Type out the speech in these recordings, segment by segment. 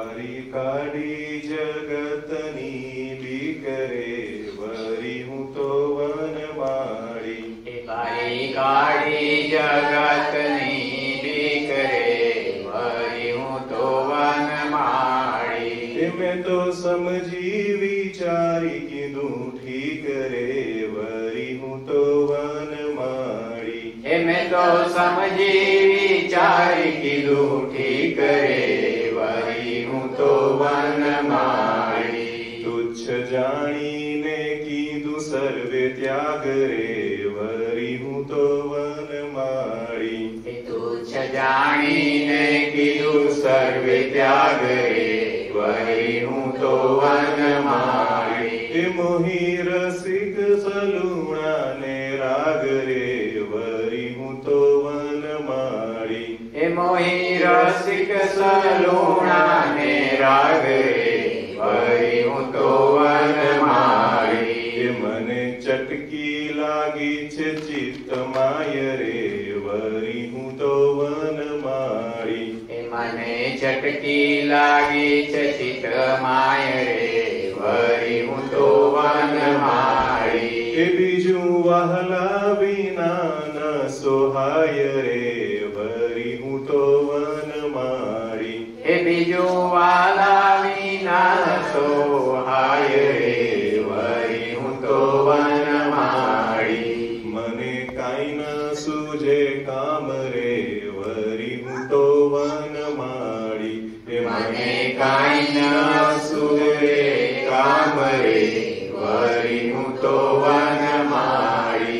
बारी काढ़ी जगतनी बीकरे वरी हूँ तो वनमाड़ी। बारी काढ़ी जगतनी बीकरे वरी हूँ तो वनमाड़ी। मैं तो समझी विचारी कीधूं ठीक रे वरी हूँ तो वनमाड़ी। मैं तो समझी विचारी कीधूं ठीक रे वरी हूँ तो वनमाड़ी। तुच्छ जानी ने कीधूं सर्वे त्याग रे वरी हूँ तो वनमाड़ी। तुच्छ जानी ने कीधूं सर्वे त्याग रे वरी हूँ तो वनमाड़ी। मोही रसिक सलूणा ने राग रे वरी हूँ तो वनमाड़ी। मोही रसिक सलूणा ने राग रे वरी हूँ तो वनमाड़ी। मने चटकी लागी छे चित्त माय रे वरी हूँ तो वनमाड़ी। मने चटकी लागी छे चित्त माय रे वरी हूँ तो वनमाड़ी। बीजू वहला विना न सोहाय रे वरी हूँ तो वनमाड़ी। बीजू वाला विना सोहाय रे वरी हूँ तो वनमाड़ी। मने काई न सूझे काम रे वरी हूँ तो वनमाड़ी। मने काई न सूझे काम रे वरी हूँ तो वनमाड़ी।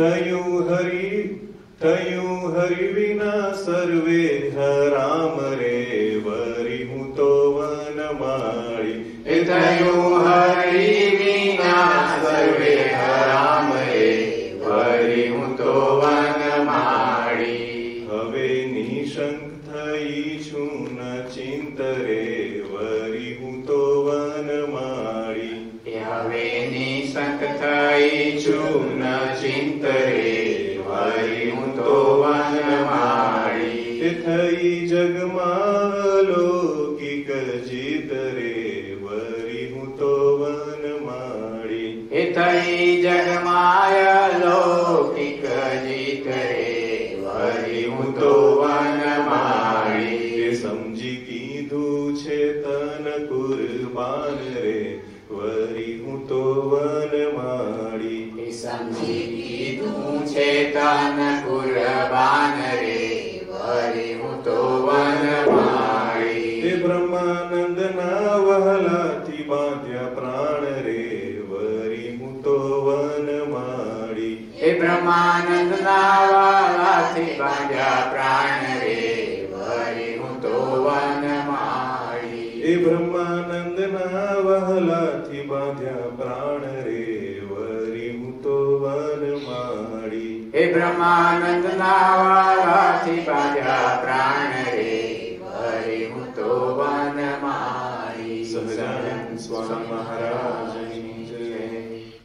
थयूं हरि विना सर्वे हराम रे वरी हूँ तो वनमाड़ी। थयूं हरि विना सर्वे हराम रे वरी हूँ तो वनमाड़ी। हवे निशंक थई छूं न चिंत रे वरी हूँ तो वनमाड़ी। हवे निशंक थई छूं न चिंत रे वरी हूँ तो वनमाड़ी। थई जगमा लौकिक जीत रे वरी हूँ तो वनमाड़ी। थई जगमाय लौकिक जीत रे वरी हूँ तो वनमाड़ी। समझी कीधूं छे तन कुर्बान रे वरी हूँ तो वनमाड़ी। समझी कीधूं छे तन कुर्बान रे वरी हूँ तो वनमाड़ी। ब्रह्मानंद ना वहला थी बांध्या प्राण रे वरी हूँ तो वनमाड़ी। ब्रह्मानंद ना वाला थी बांध्या प्राण रे वरी हूँ तो वनमाड़ी। ब्रह्मानंद ना वहला थी बांध्या प्राण रे वरी हूँ तो वनमाड़ी। ब्रह्मानंद ना वाला थी बांध्या प्राण रे वरी हूँ तो वनमाड़ी। सहजानंद स्वामी महाराज की जय।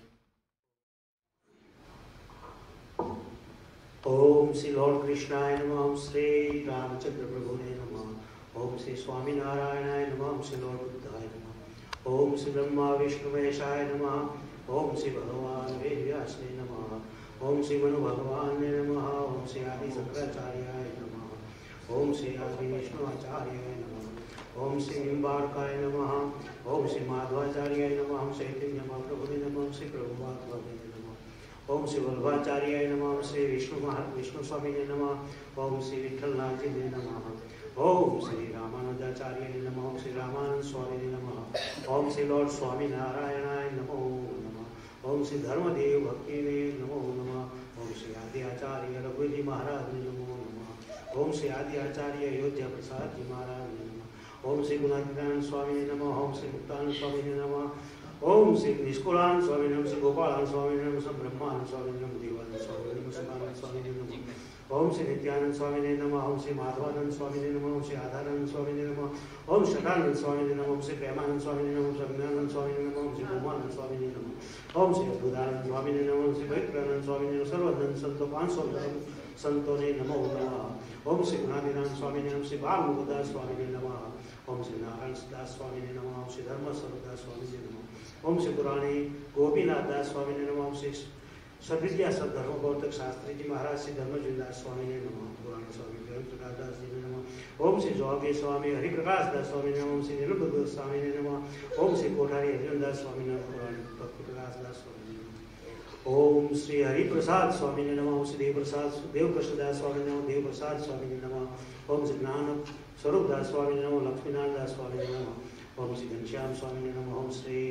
ओम श्री लॉर्ड कृष्णाय नमः। ओम श्री रामचंद्र प्रभुने नमः। ओम श्री स्वामी नारायणाय नमः। ओम श्री लॉर्ड बुद्धाय नमः। ओम श्री ब्रह्मा विष्णु महेशाय नमः। ओम श्री भगवान वेदव्यासने नमः। ओम श्री मनु भगवान नमः। ओम श्री आदि शंकराचार्याय नमः। ओम श्री आदि विष्णु आचार्याय नमः। ओम श्री निम्बार्काय नमः। ओम श्री माधवाचार्याय नमः। ओम श्री चैतन्य महाप्रभुने नमः। ओम श्री प्रभुपाद नमः। ओम श्री वल्लभाचार्याय नमः। ओम श्री विष्णु स्वामिने नमः। ओम श्री विठ्ठलनाथ जी नमः। ओम श्री रामानुजाचार्याय नमः। ओम श्री रामानंद स्वामिने नमः। ओम श्री लॉर्ड स्वामी नारायणाय नमो नमः। ओम श्री धर्मदेव भक्तिने नमो नमः। ओम श्री आदि आचार्य रघुजी महाराज नमो नमः। ओम श्री आदि आचार्य अयोध्या प्रसाद जी महाराज नमः। ओम श्री गुणातीतानंद स्वामिने नमः। ओम श्री मुक्तानंद स्वामिने नमः। ओम श्री निष्कुलानंद स्वामिने नमः। श्री गोपालानंद स्वामिने नमः। श्री ब्रह्मानंद स्वामिने नमः। देवानंद स्वामिने नमः। सुखानंद स्वामिने नमः। ओम श्री नित्यानंद स्वामिने नमः। ओम श्री माधवानंद स्वामिने नमः। ओम श्री आधारानंद स्वामिने नमः। ओम शतानंद स्वामिने नमः। ओम श्री प्रेमानंद स्वामिने नमः। ओम श्री अज्ञानंद स्वामिने नमः। ओम श्री ब्रह्मानंद स्वामिने नमः। ओम श्री अद्भुतानंद स्वामिने नमः। ओम श्री पवित्रानंद स्वामिने नमः। सर्वधन संतो 500 संतों ने नमो नमः। ओम श्री गुणातीतानंद स्वामिने नमः। श्री बाल मुकुदास स्वामिने नमः। ओम श्री नारायण दास स्वामी नमः। ओम श्री धर्म स्वरूप दास स्वामी नमः। ओम श्री पुराणी गोपीनाथ दास स्वामी नमः। ओम श्री सद्विद्या सद्धर्म गौतक शास्त्री जी महाराज श्री धर्मजीव दास स्वामी नमः। पुराण स्वामी प्रकाश दास जी नमः। ओम श्री जोगे स्वामी हरिप्रकाश दास स्वामी नमः। ओम श्री नीलबद्ध स्वामी नमः। ओम श्री कोठारी हरिजन दास स्वामी नमः। पुराण भक्ति प्रकाश दास स्वामी नमः। ओम श्री हरिप्रसाद स्वामी नमः। ओम श्री देवप्रसाद दास स्वामी नमः। देवप्रसाद स्वामी नमः। ओम श्री ज्ञान स्वरूप दास स्वामी नमः। लक्ष्मीनाथ दास स्वामी नमः। ओम श्री घनश्याम स्वामी नमः। ओम श्री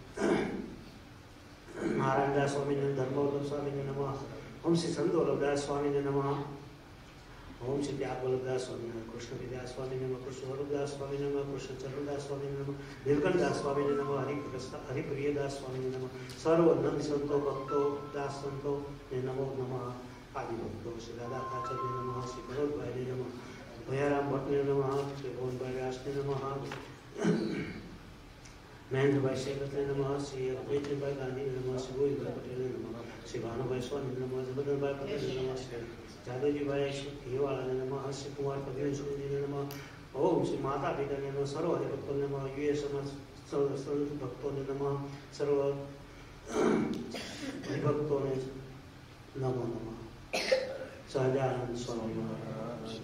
नारायण दास स्वामी नमः। धर्मवल्लभ स्वामी नमः। ओम श्री संत वल्लभदास स्वामी नमः। ओम श्री त्याग वल्लभदास स्वामी नमः। कृष्ण विद्यास स्वामी नमः। कृष्ण वल्लभदास स्वामी नमः। कृष्ण चरणदास स्वामी नमः। नीलकंठ दास स्वामी नमः। हरिप्रिय दास स्वामी नमः। सर्व नंद संतो भक्तो दास संतो नमो नमः। आदि भक्तो श्री राधा काचर नमः। श्री भरत भाई नमः। भयाराम भट्ट नमः। श्री भुवन भाई व्यास नमः। महेंद्र भाई शेखर नमः। श्री अद्वैत भाई गांधी नमः। श्री गोविंद भाई पटेल नमः। श्री भानु भाई स्वामी नमः। जगदन भाई पटेल नमः। श्री जादव जी भाई हिवाला नमः। श्री कुमार पटेल नमः। ओम श्री माता पिता नमः। सर्व हरिभक्तों नमः। यूएस संत भक्तों नमः। सर्व हरिभक्तों नमो नमः। सहजानंद स्वामी महाराज।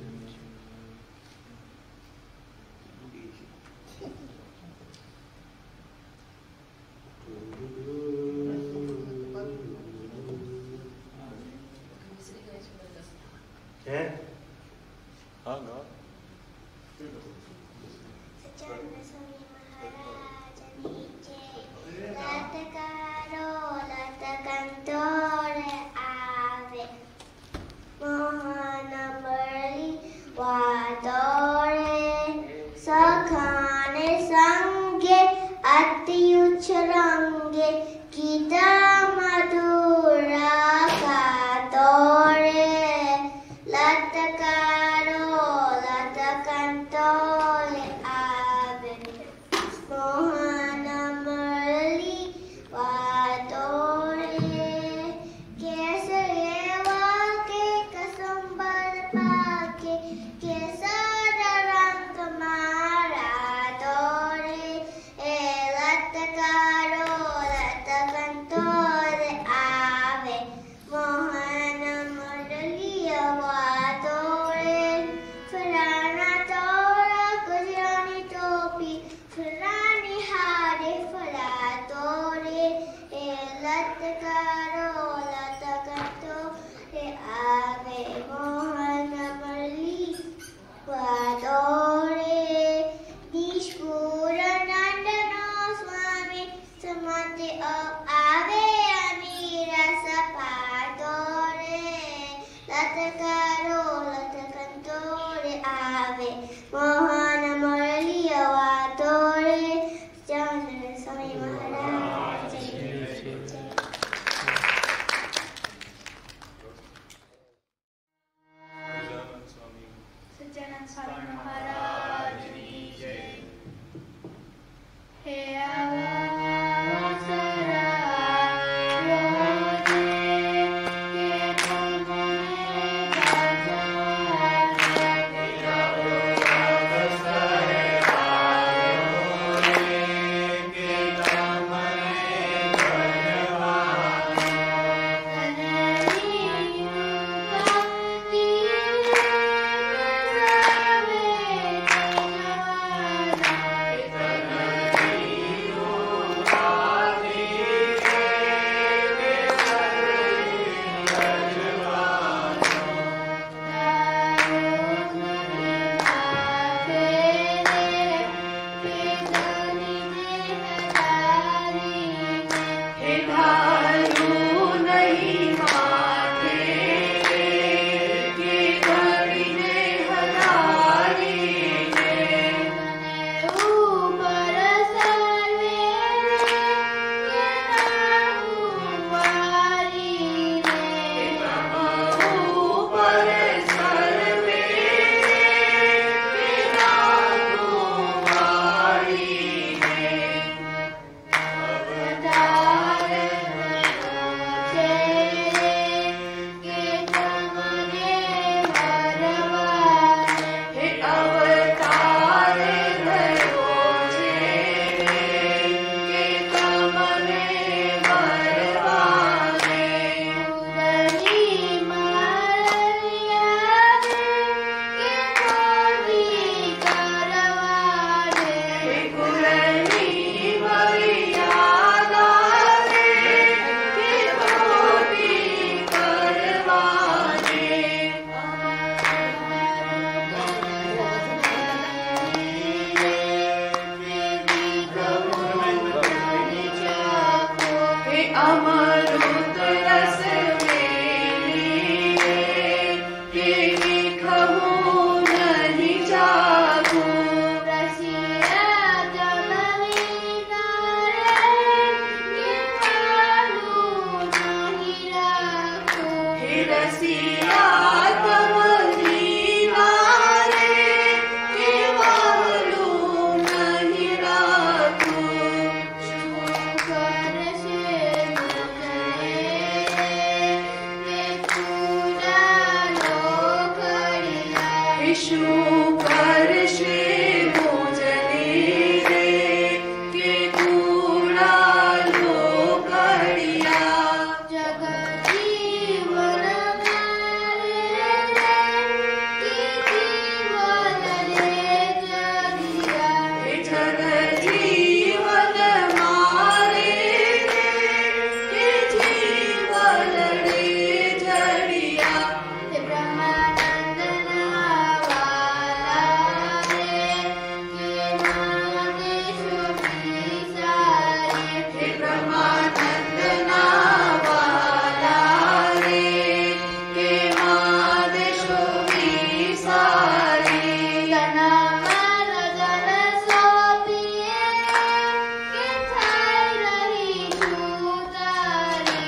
अमृत रस मेली के कहूँ नहीं जागू रसिया जमवीना रे निवालू नहीं राखू हे रसिया तमदीना रे केवलू नहीं राखू शुकर से मजले के पूरा लोकड़िया विष्णु कर श्री भोजने रे के कूड़ा लोकड़िया जगत जीवन मारे की जीवन रे जगिया जग जीवन मारे के जीवन रे झड़िया हे ब्रह्मानंद नवाला रे के मादेश विसारे हे ब्रह्मानंद नावाला रे के मादेशो विसारे तना मन जन सोपिए के थाई रही छूतारी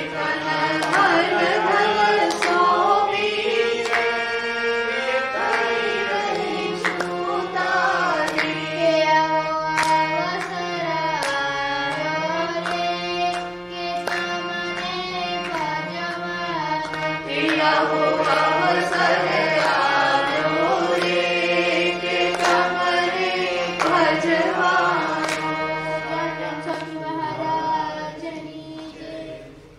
के अवसर आयो रे के तमने भजवाना स्वामी महाराजनी जय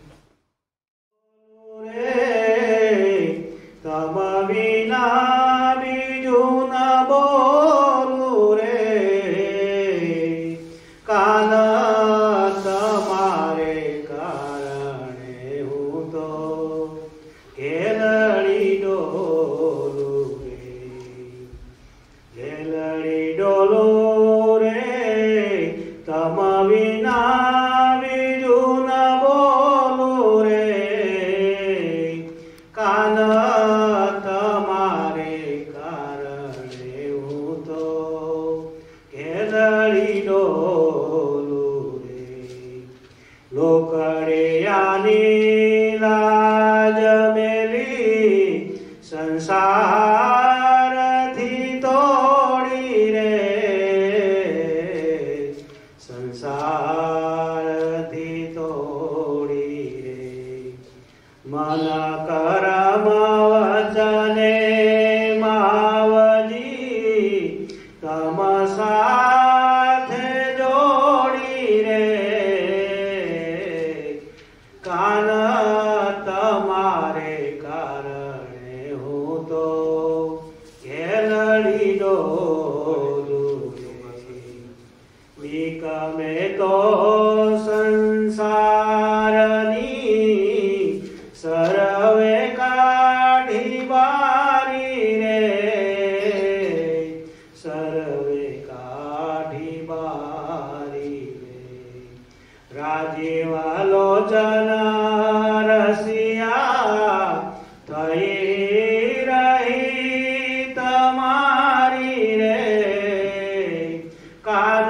रे तम विना बीजू न बोलू रे कान તમારે કારણે હું તો કેલડી ડોલું રે કેલડી ડોલું રે તમ વિના બીજું ન બોલું રે કાન તમારે કારણે હું તો કેલડી ડોલું રે લોકડિયાની લાજ મેલી સંસારથી તોડી રે સંસારથી તોડી રે મન કરમ વચને માવજી તમ સાથે જોડી રે કાન તમારે કારણે હું તો કેલડી ડોલું બીક મેં તો સંસારની સર્વે કાઢી બારી રે સર્વે કાઢી બારી રે રાજીવ લોચન રસિયા થઈ રહી તમારી રે કાન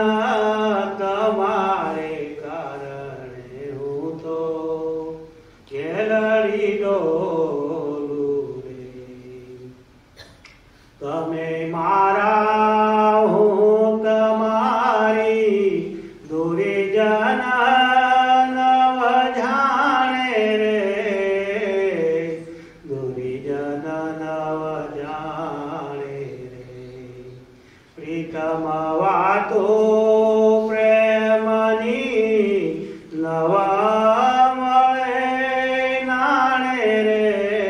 તમારે કારણે હું તો કેલડી ડોલું રે તમે મારા હું તમારી દૂરી જન નવ જાણે રે દૂરી જન નવ જાણે રે પ્રીતમ વાતો પ્રેમની નવા મળે નાણે રે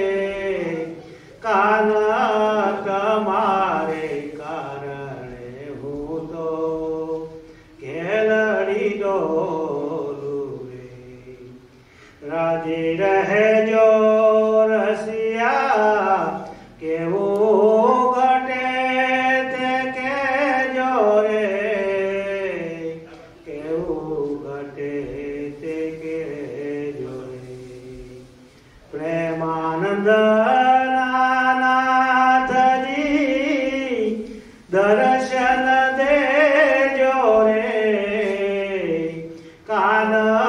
કાન તમારે કારણે હું તો કેલડી ડોલું રે રાજી રહેજો રસિયા કેવું ઘટે તે કેજો રે કેવું ઘટે તે કેજો નંદનાથજી દર્શન દેજો રે કાન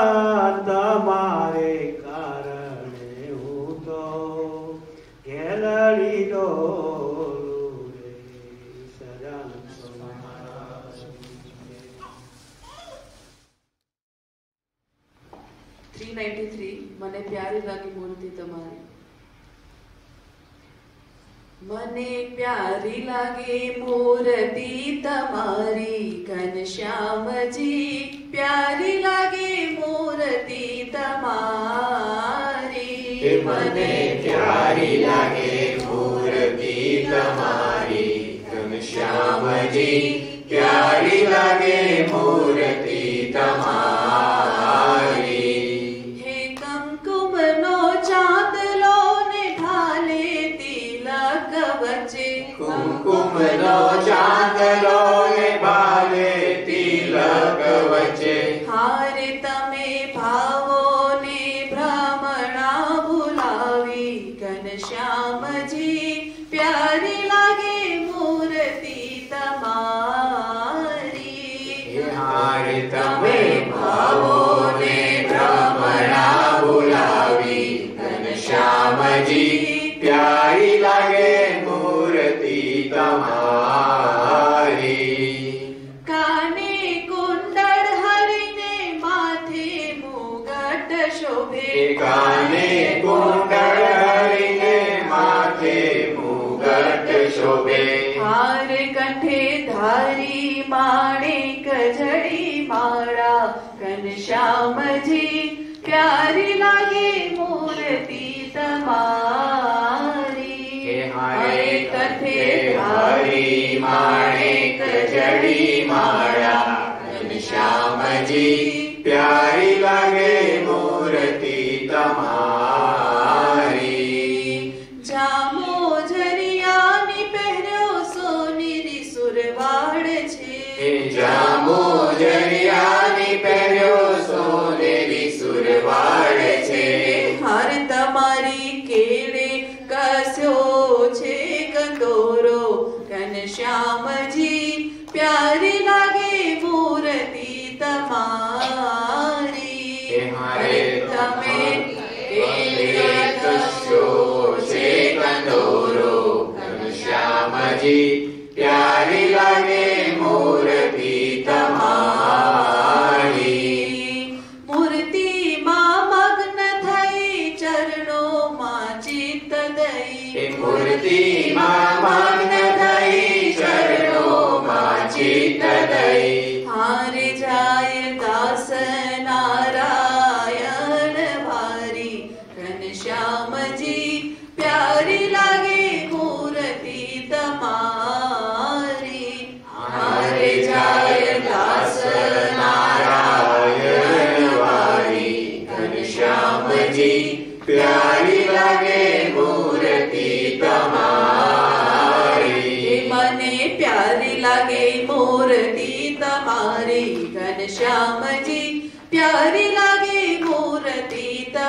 તમારે કારણે હું તો ઘેલડી ડોલું રે. સજાનંદ સ્વામી મહારાજ. 393 મને પ્યારી લાગી મૂર્તિ તમારી. મને પ્યારી લાગે મૂર્તિ તમારી ઘનશ્યામજી, પ્યારી લાગે મૂર્તિ તમારી. મને પ્યારી લાગે મૂર્તિ તમારી ઘનશ્યામજી, પ્યારી લાગે મૂર્તિ તમારી. હે કંકુમનો ચાંદલો ને ભાલે તિલક વચ્ચે, કુમકુમનો ચાંદલો ને ભાલે તિલક વચ્ચે. હારે તમે ભાવો ને ભ્રમણા ભૂલાવી ઘનશ્યામજી, પ્યારી લાગે મૂર્તિ તમારી. હારે તમે ભાવો ને ભ્રમણા ભૂલાવી ઘનશ્યામજી, પ્યારી લાગે મૂર્તિ તમારી. કાને કુંડળ હરીને માથે મુગટ શોભે, કાને કુંડળ હરીને માથે મુગટ શોભે. હાર કંઠે ધારી માણેક જડી માળા ઘનશ્યામજી, પ્યારી લાગે મૂર્તિ તમારી. હારે કંઠે ધારી માણેક જડી માળા ઘનશ્યામજી, પ્યારી લાગે મૂર્તિ તમારી. જામો જરિયાની પહેર્યો સોનેરી સુરવાડ છે, જામો જરિયાની પહેર્યો સોનેરી સુરવાડ છે. હાર તમારી કેળે કસ્યો છે કંદોરો ઘનશ્યામજી, પ્યારી લાગે મૂર્તિ તમારી. હારે તમે કેળે કસ્યો છે કંદોરો ઘનશ્યામજી, પ્યારી લાગે મૂર્તિ તમારી. મૂર્તિમાં મગ્ન થઈ ચરણોમાં ચિત્ત દઈ, મૂર્તિમાં મગ્ન થઈ ચરણોમાં ચિત્ત દઈ. હારે જાય દાસ નારાયણ ભારી ઘનશ્યામજી, પ્યારી લાગે મૂર્તિ તમારી. હારે જાય દાસ નારાયણ વારી ઘનશ્યામજી, પ્યારી લાગે મૂર્તિ તમારી. મને પ્યારી લાગે મૂર્તિ તમારી ઘનશ્યામજી, પ્યારી લાગે મૂર્તિ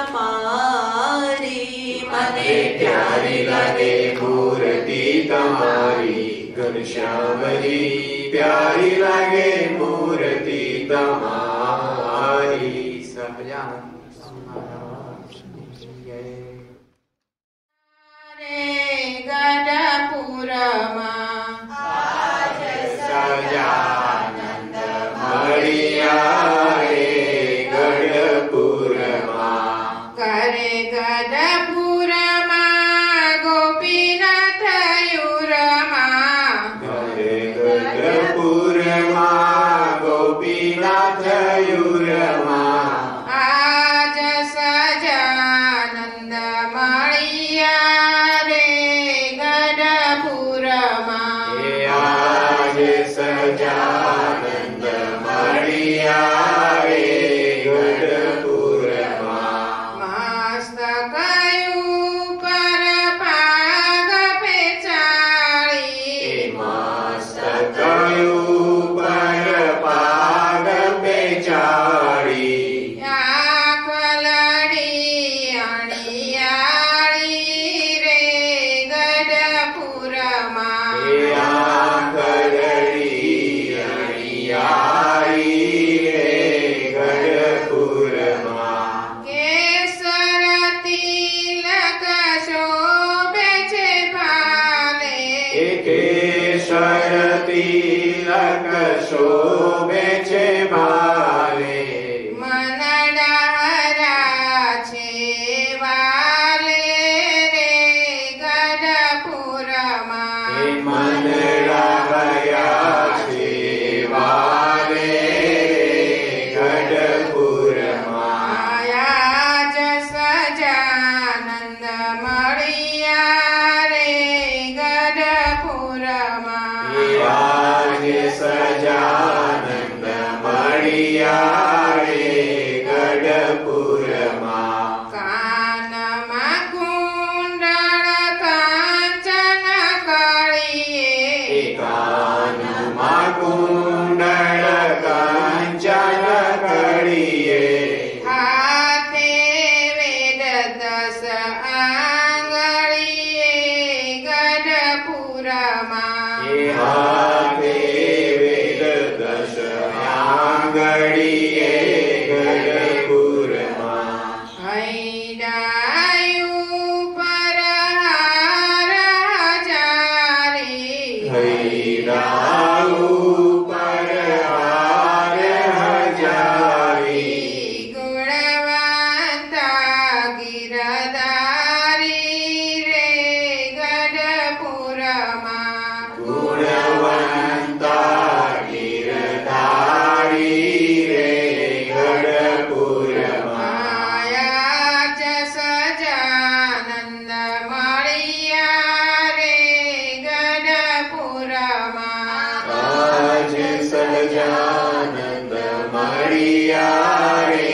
તમારી. મને પ્યારી લાગે મૂર્તિ તમારી ઘનશ્યામજી, પ્યારી લાગે મૂર્તિ તમારી. સહજાનંદ ગઢપુરમાં સહજાનંદ મળ્યા રે ગઢપુરમાં. કરે ગઢપુરમાં ગોપીનાથ યુરમાં, ઘરે ગઢપુરમાં ગોપીનાથ યુરમાં. આજ સજાનંદ મળ્યા રે ગઢપુરમાં. શોભે છે ભાલે મનડારા છે વાલે રે ગઢપુરમાં મનડાયા છે વાલે ગઢપુરમાં આયા જ સજાનંદ મળ્યા રે ગઢપુરમાં આજ સજાનંદ મળ્યા રે ગઢપુરમાં કાનમાં કુંડળ કાંચન કળીએ કાનમાં કુંડળ કાંચન કળીએ હાથે વેદ દસ આંગળીએ ગઢપુરમાં હાથે વેદ દશ આંગળીએ ગઢપુરમાં હૈડાયું પર હાર હજારી હૈરાઉ પર હાર હજારી ગુણવંતા ગિરધારી રે ગઢપુરમાં ગુણવંતા ગિરધારી રે ગઢપુરમાં આયા જ સજાનંદ મળ્યા રે ગઢપુરમાં આજ સજાનંદ મળ્યા રે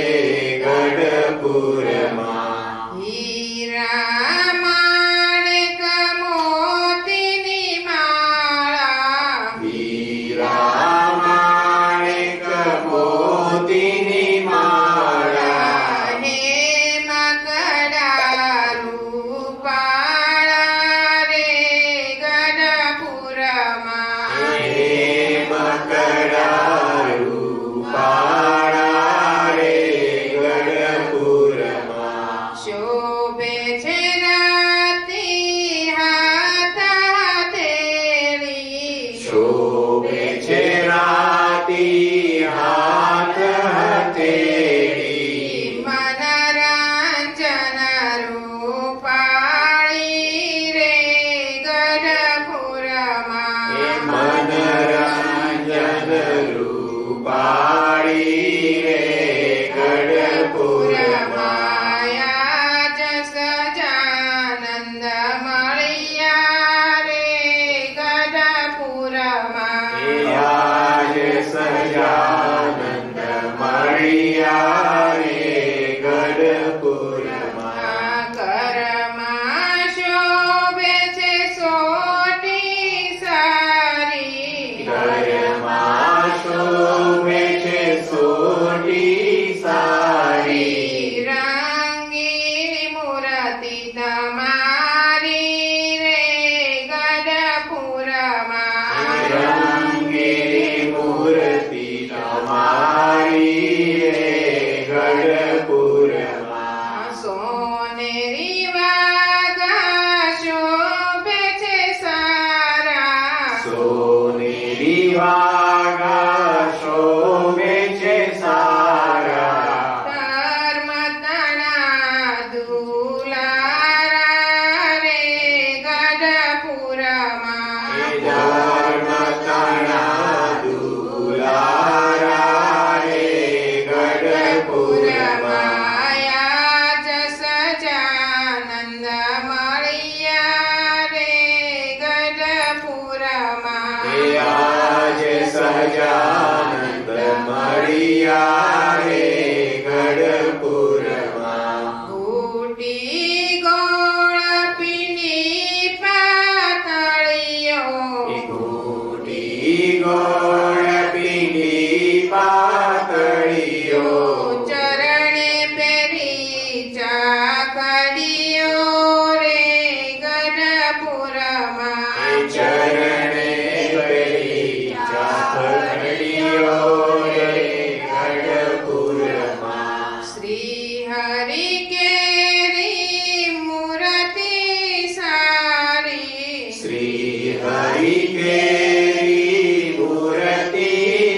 ગઢપુરમાં હીરા માણેક મોતીની માળા હીરા માણેક મોતીની માળા હે મકડા રૂપાળા રે ગઢપુરમાં હે મકડા રૂપાળા રે ગઢપુરમાં શોભે છે રાતી હાથ હથેળી શોભે છે રાતી હાથ હથેળી મનોરંજન રૂપાળી રે ગઢપુરમાં મનોરંજન રૂપાળી રે ગઢપુરમાં આયા જ સજાનંદ મળ્યા રે ગઢપુરમાં આજ સજાનંદ મળ્યા રે ગઢપુરમાં કરમાં શોભે છે સોટી સારી ઘરમાં શોભે છે સોટી સારી રંગીની મૂર્તિ તમારી રે ગઢપુરમાં રંગીની મૂર્તિ તમારી રે ગઢપુરમાં સોનેરી વાગા શોભે છે સારા સોનેરી વાગા શોભે છે સારા ધર્મતણા દુલારા રે ગઢપુરમાં ધર્મતણા દુલારા રે ગઢપુરમાં આયા જ સજાનંદ મળ્યા રે ગઢપુરમાં આજ સજાનંદ મળ્યા રે ગઢપુરમાં ઘૂંટી ગોળ પીની પાતળીઓ ઘૂંટી ગોળ પીંડી પાતળીઓ ચરણે પેરી ચાકડીઓ રે ગઢપુરમાં ચરણે પેરી ચાકડીઓ રે ગઢપુરમાં શ્રી હરિ કેરી મૂર્તિ સારી શ્રી હરિ કેરી મૂર્તિ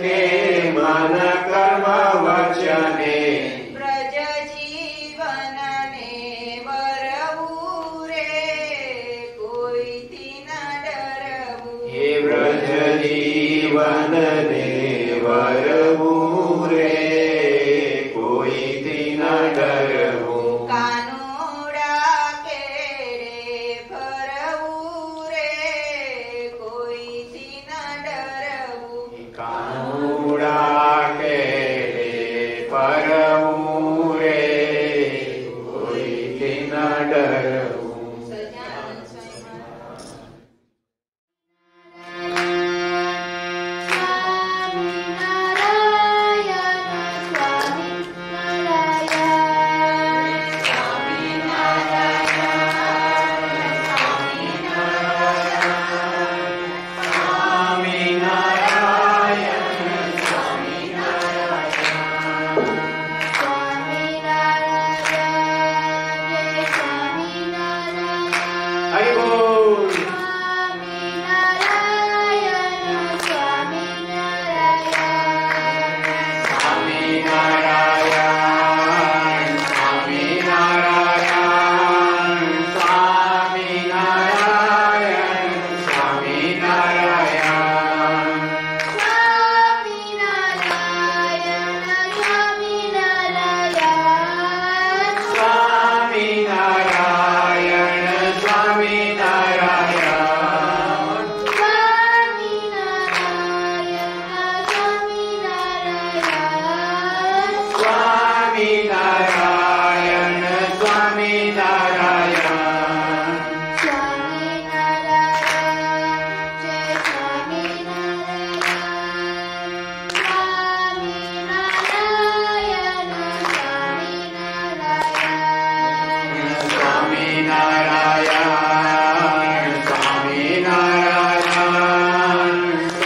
કે મન કર્મ વચને વ્રજ જીવનને વરવું રે કોઈથી ન ડરવું. હે વ્રજ જીવનને વરવું રે કોઈથી ન ડરવું. કાનુડા કેડે ફરવું રે કોઈથી ન ડરવું. કાનુડા કેડે ફરવું રે કોઈથી ન ડરવું. સજાનંદ સ્વામી મહારાજ. હરિ બોલ. સ્વામિનારાયણ સ્વામિનારાયણ સ્વામિનારાયણ સ્વામિનારાયણ. સ્વામિનારાયણ સ્વામિનારાયણ. સ્વામિનારાયણ સ્વામિનારાયણ. સ્વામિનારાયણ સ્વામિનારાયણ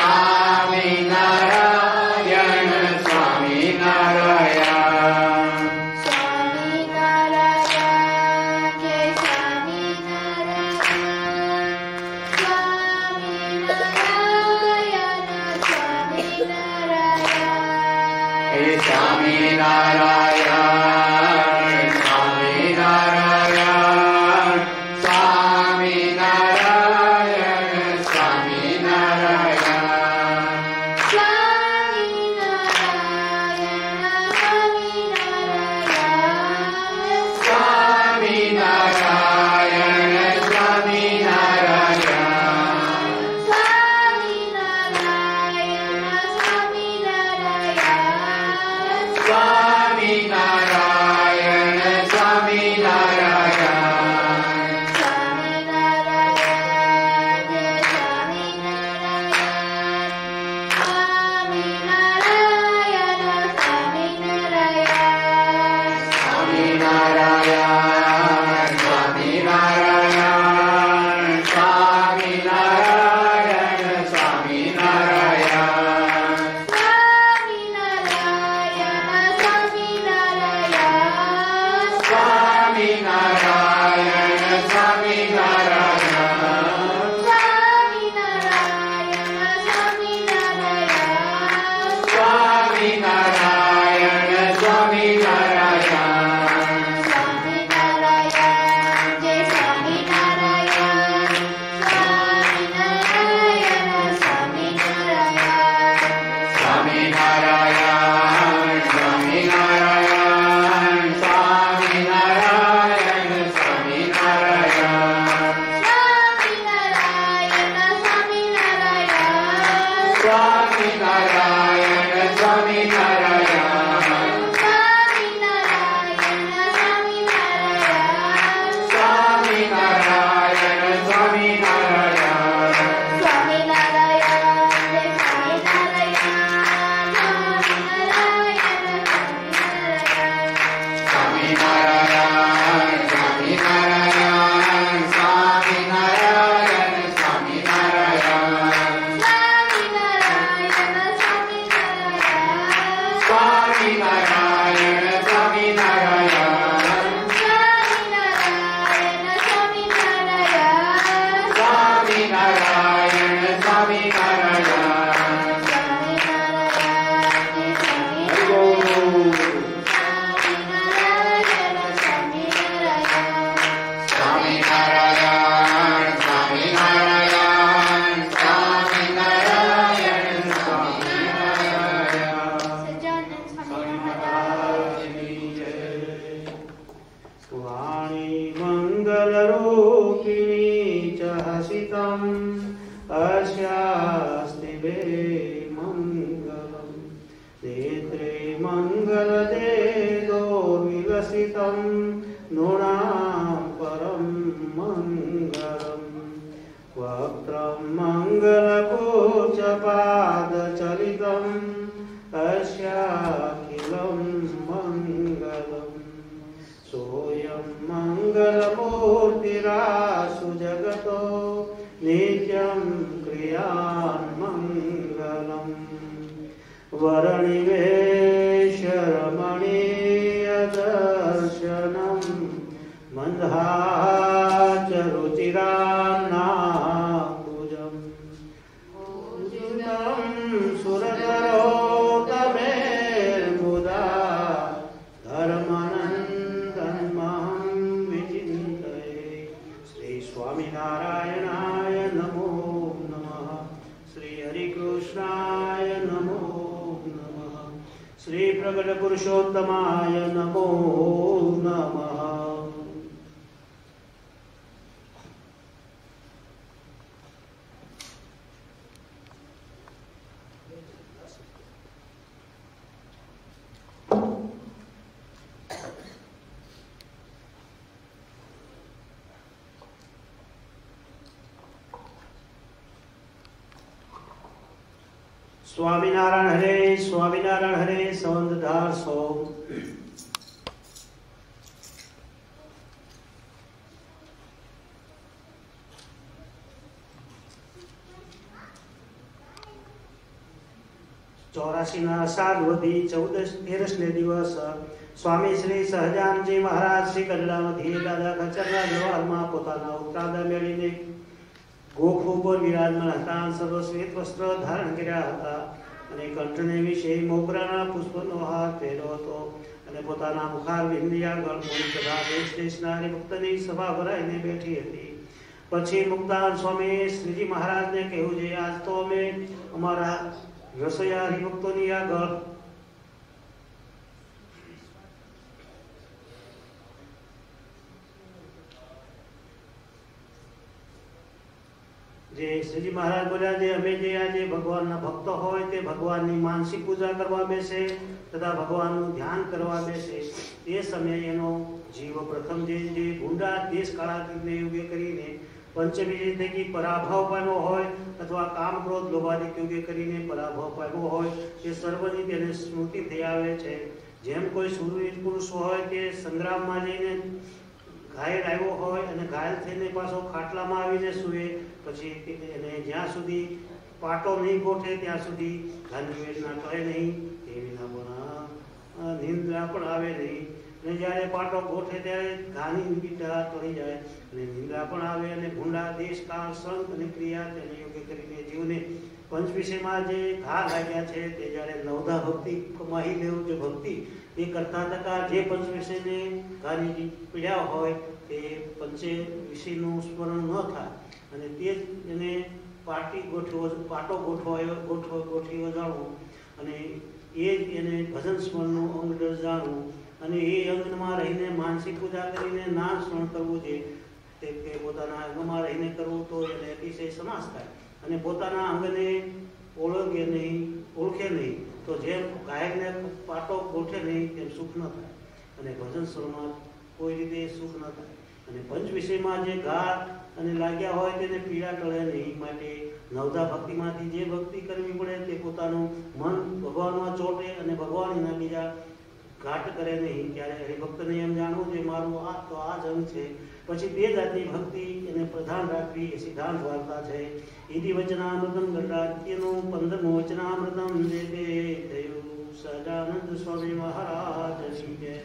સ્વામિનારાયણ સ્વામિનારાયણ. હે સ્વામિનારાયણ સ્વામિનારાયણ मङ्गलरूपिणी च हसितम् अस्यास्ति वे मङ्गलम् नेत्रे मङ्गलदेदो विलसितं नृणां परं मङ्गलम् वक्त्रं मङ्गलकूचपादचलितम् अस्याखिलं मङ्गलम् सोऽयं मङ्गलमूर्तिरासु जगतो नित्यं क्रियान्मङ्गलम् वरणिवेशरमणीयदर्शनं मन्दाचरुचिरान्नाम्बुजम् पूजितं सुरतरोतमेर्मुदा धर्मानन्दन्महं विचिन्तये। श्री स्वामिनारायणाय नमो नमः। श्री हरिकृष्णाय नमो नमः। श्री प्रकट पुरुषोत्तमाय नमो नमः। स्वामीनारायण हरे संवत 1800 84 અષાઢ વધી 13 દિવસ સ્વામી શ્રી સહજાનજી મહારાજ શ્રી ગઢડામાંથી દાદા ખચરના જવાહરમાં પોતાના ઉત્તરાદા મેળવીને ગોખ ઉપર વિરાજમાન હતા. સર્વશ્વેત વસ્ત્ર ધારણ કર્યા હતા અને કંઠને વિશે મોગરાના પુષ્પનો હાર પહેર્યો હતો અને પોતાના મુખારવિંદની આગળ મોટી સભા દેશ દેશના હરિભક્તની સભા ભરાઈને બેઠી હતી. પછી મુક્તાન સ્વામી શ્રીજી મહારાજને કહ્યું છે, આજ તો અમે અમારા રસોઈયા હરિભક્તોની આગળ જે શ્રીજી મહારાજ બોલ્યા છે, અમે જે આજે ભગવાનના ભક્ત હોય તે ભગવાનની માનસિક પૂજા કરવા બેસે તથા ભગવાનનું ધ્યાન કરવા બેસે તે સમયે એનો જીવ પ્રથમ જે ગુંડા દેશ કાળાતીતને યોગ્ય કરીને પંચવિધિ થકી પરાભવ પામ્યો હોય અથવા કામ ક્રોધ લોભાદિક યોગ્ય કરીને પરાભવ પામ્યો હોય તે સર્વની તેને સ્મૃતિ થઈ આવે છે. જેમ કોઈ શૂરવીર પુરુષ હોય તે સંગ્રામમાં જઈને ઘાયલ આવ્યો હોય અને ઘાયલ થઈને પાછો ખાટલામાં આવીને સૂવે, પછી એને જ્યાં સુધી પાટો નહીં ગોઠે ત્યાં સુધી ઘાની વેદના ટળે નહીં, એવીના પણ નિંદ્રા પણ આવે નહીં. અને જ્યારે પાટો ગોઠે ત્યારે ઘાની પીડા ટળી જાય અને નિંદ્રા પણ આવે અને ભૂંડા દેશ કાળ સંત અને ક્રિયા તેને યોગ્ય કરીને જીવને પંચવિષયમાં જે ઘા લાગ્યા છે તે જ્યારે નવધા ભક્તિ કમાઈ લેવું જે ભક્તિ એ કરતા થતા જે પંચવિષયને ઘાની પીડા હોય તે પંચે વિષયનું સ્મરણ ન થાય અને તે જ એને પાટો ગોઠવી વજાણવું અને એ જ એને ભજન સ્મરણનું અંગ જાણવું અને એ અંગમાં રહીને માનસિક પૂજા કરીને નામ સ્મરણ કરવું છે તે પોતાના અંગમાં રહીને કરવું તો એને અતિશય સમાસ થાય અને પોતાના અંગને ઓળખે નહીં તો જેમ ગાયકને પાટો ગોઠે નહીં તેમ સુખ ન થાય અને ભજન સ્વરમાં કોઈ રીતે સુખ ન થાય અને પંચ વિષયમાં જે ઘા અને લાગ્યા હોય તેને પીડા ટળે નહીં. માટે નવધા ભક્તિમાંથી જે ભક્તિ કરવી પડે તે પોતાનું મન ભગવાનમાં ચોટે અને ભગવાન એના બીજા ઘાટ કરે નહીં. ત્યારે હરિભક્તને એમ જાણવું છે મારું આ તો આ જ અંગ છે. પછી તે જાતની ભક્તિ એને પ્રધાન રાખવી એ સિદ્ધાંત વાર્તા છે. ઇતિ વચનામૃતમ ગઢડાત્યનું 15મું વચનામૃતમ જે તે થયું સહજાનંદ સ્વામી મહારાજની જય.